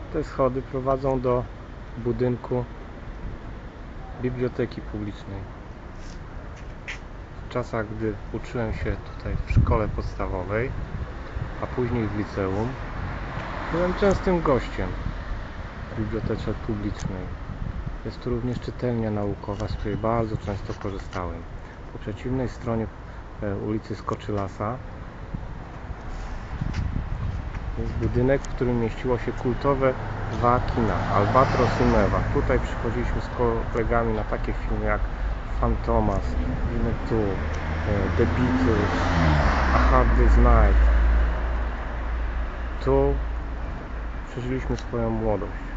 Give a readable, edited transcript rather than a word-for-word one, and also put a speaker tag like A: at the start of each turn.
A: Te schody prowadzą do budynku biblioteki publicznej. W czasach, gdy uczyłem się tutaj w szkole podstawowej, a później w liceum, byłem częstym gościem w bibliotece publicznej. Jest tu również czytelnia naukowa, z której bardzo często korzystałem. Po przeciwnej stronie ulicy Skoczylasa jest budynek, w którym mieściło się kultowe dwa kina, Albatros i Mewa. Tutaj przychodziliśmy z kolegami na takie filmy jak Fantomas, Winnetou, The Beatles, A Hard Day's Night. Tu przeżyliśmy swoją młodość.